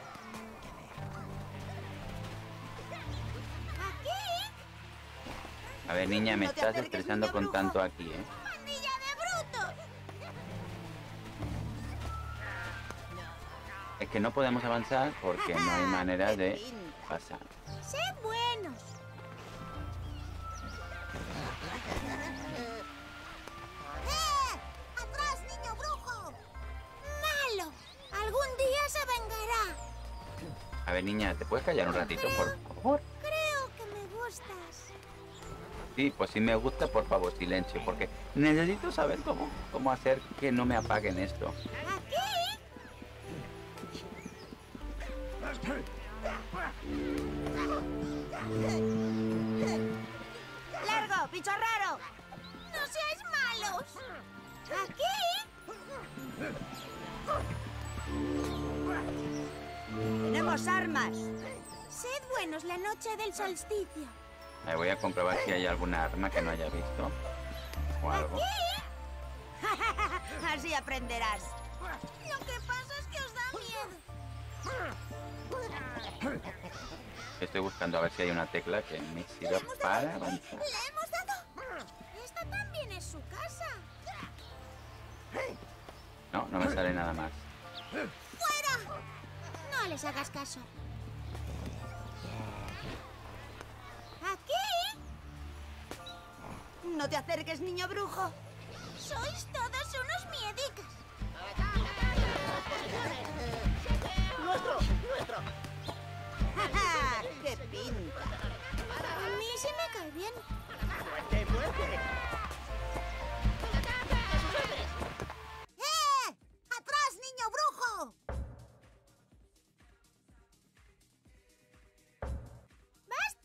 S3: ¡Aquí!
S1: A ver, niña, me
S5: No te
S1: estás
S5: acerques,
S1: estresando
S5: niño
S1: con
S5: brujo.
S1: tanto aquí, ¿eh?
S3: ¡Pandilla de brutos!
S1: Es que no podemos avanzar porque no hay manera
S5: ¡Qué
S1: de
S5: pinta!
S1: pasar.
S3: ¡Sed buenos! ¡Atrás, niño brujo! ¡Malo! ¡Algún día se vengará!
S1: A ver, niña, ¿te puedes callar un ratito, por favor?
S3: Creo que me gustas.
S1: Sí, pues si me gusta, por favor, silencio, porque necesito saber cómo hacer que no me apaguen esto.
S3: ¿Aquí?
S5: ¡Largo, bicho raro!
S3: ¡No seáis malos! ¿Aquí?
S5: ¡Tenemos armas!
S3: Sed buenos la noche del solsticio.
S1: Me voy a comprobar si hay alguna arma que no haya visto. O algo.
S5: Así aprenderás.
S3: Lo que pasa es que os da miedo.
S1: Estoy buscando a ver si hay una tecla que me sirva para avanzar.
S3: ¿Le hemos dado? Esta también es su casa.
S1: No, no me sale nada más.
S3: ¡Fuera! No les hagas caso. ¿Aquí?
S5: No te acerques, niño brujo.
S3: Sois todos unos miedicas.
S6: ¡Nuestro! ¡Nuestro!
S5: ¡Qué pinta!
S3: A mí sí me cae bien.
S6: ¡Fuerte, fuerte!
S5: ¡Eh! ¡Atrás, niño brujo!
S3: ¿Vas?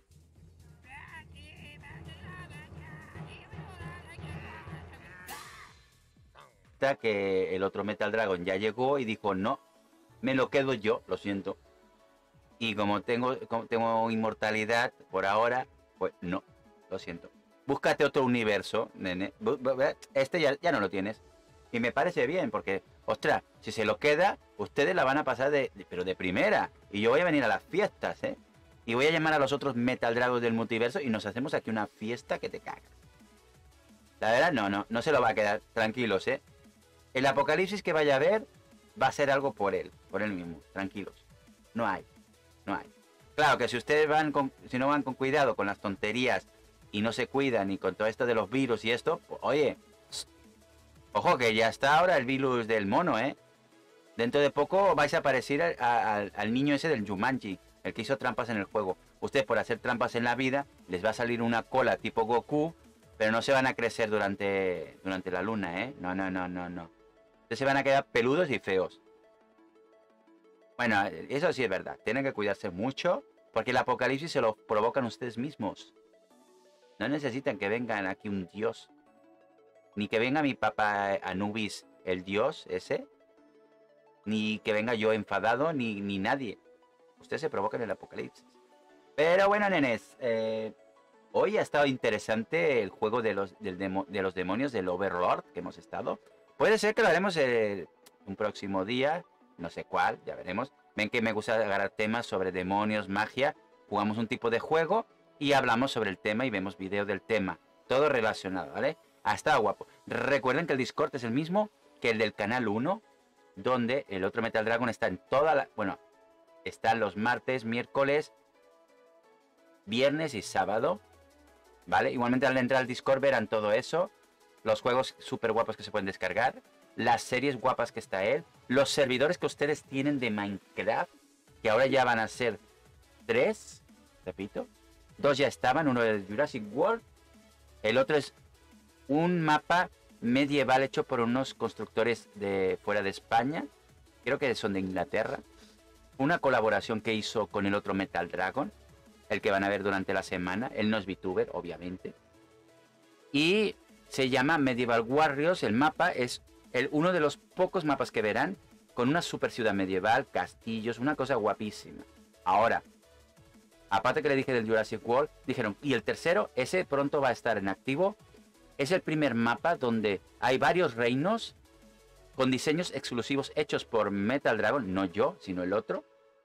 S1: Hasta que el otro Metal Dragon ya llegó y dijo, no, me lo quedo yo, lo siento. Y como tengo inmortalidad por ahora, pues no, lo siento. Búscate otro universo, nene. Este ya no lo tienes. Y me parece bien, porque, ostras, si se lo queda, ustedes la van a pasar pero de primera. Y yo voy a venir a las fiestas, ¿eh? Y voy a llamar a los otros Metal Dragons del multiverso y nos hacemos aquí una fiesta que te cagas. La verdad, no se lo va a quedar. Tranquilos, ¿eh? El apocalipsis que vaya a haber va a ser algo por él mismo. Tranquilos. No hay. Claro que si ustedes si no van con cuidado con las tonterías y no se cuidan y con todo esto de los virus y esto, pues, oye, ojo que ya está ahora el virus del mono, ¿eh? Dentro de poco vais a parecer al niño ese del Jumanji, el que hizo trampas en el juego. Ustedes por hacer trampas en la vida les va a salir una cola tipo Goku, pero no se van a crecer durante la luna, ¿eh? No. Ustedes se van a quedar peludos y feos. Bueno, eso sí es verdad. Tienen que cuidarse mucho porque el apocalipsis se lo provocan ustedes mismos. No necesitan que vengan aquí un dios. Ni que venga mi papá Anubis, el dios ese. Ni que venga yo enfadado, ni nadie. Ustedes se provocan el apocalipsis. Pero bueno, nenes. Hoy ha estado interesante el juego de los demonios del Overlord que hemos estado. Puede ser que lo haremos un próximo día. No sé cuál, ya veremos. Ven que me gusta agarrar temas sobre demonios, magia. Jugamos un tipo de juego y hablamos sobre el tema y vemos vídeos del tema. Todo relacionado, ¿vale? Ha estado guapo. Recuerden que el Discord es el mismo que el del canal 1, donde el otro Metal Dragon está en bueno, está los martes, miércoles, viernes y sábado, ¿vale? Igualmente al entrar al Discord verán todo eso. Los juegos súper guapos que se pueden descargar. Las series guapas que está él. Los servidores que ustedes tienen de Minecraft. Que ahora ya van a ser 3. Repito. 2 ya estaban. Uno de Jurassic World. El otro es un mapa medieval hecho por unos constructores de fuera de España. Creo que son de Inglaterra. Una colaboración que hizo con el otro Metal Dragon. El que van a ver durante la semana. Él no es VTuber, obviamente. Y se llama Medieval Warriors. El mapa es uno de los pocos mapas que verán con una super ciudad medieval, castillos, una cosa guapísima. Ahora, aparte que le dije del Jurassic World, dijeron, y el tercero, ese pronto va a estar en activo. Es el primer mapa donde hay varios reinos con diseños exclusivos hechos por Metal Dragon, no yo, sino el otro,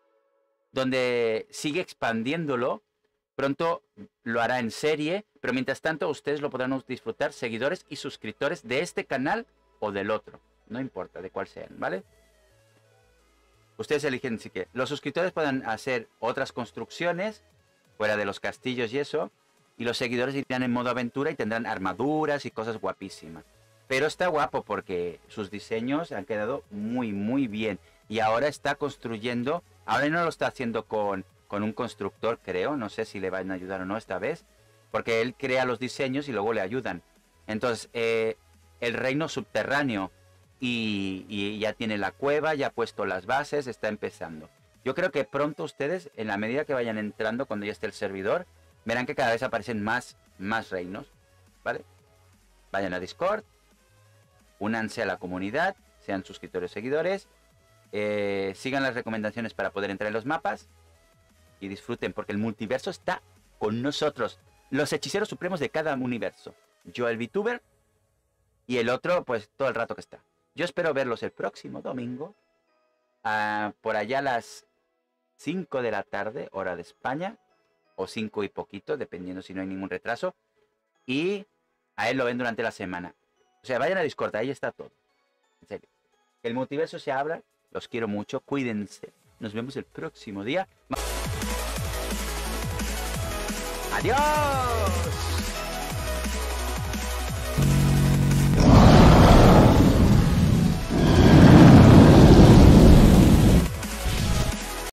S1: donde sigue expandiéndolo. Pronto lo hará en serie, pero mientras tanto ustedes lo podrán disfrutar, seguidores y suscriptores de este canal o del otro, no importa de cuál sean, ¿vale? Ustedes eligen si que los suscriptores puedan hacer otras construcciones fuera de los castillos y eso, y los seguidores irán en modo aventura y tendrán armaduras y cosas guapísimas. Pero está guapo porque sus diseños han quedado muy bien. Y ahora está construyendo, ahora no lo está haciendo con un constructor, creo, no sé si le van a ayudar o no esta vez, porque él crea los diseños y luego le ayudan. Entonces, el reino subterráneo y ya tiene la cueva, ya ha puesto las bases, está empezando. Yo creo que pronto ustedes, en la medida que vayan entrando, cuando ya esté el servidor, verán que cada vez aparecen más reinos, ¿vale? Vayan a Discord, únanse a la comunidad, sean suscriptores o seguidores, Sigan las recomendaciones para poder entrar en los mapas. Y disfruten, porque el multiverso está con nosotros. Los hechiceros supremos de cada universo. Yo, el VTuber, y el otro, pues todo el rato que está. Yo espero verlos el próximo domingo. Por allá a las 5 de la tarde, hora de España. O 5 y poquito, dependiendo si no hay ningún retraso. Y a él lo ven durante la semana. O sea, vayan a Discord, ahí está todo. En serio. El multiverso se habla. Los quiero mucho, cuídense. Nos vemos el próximo día. ¡Adiós!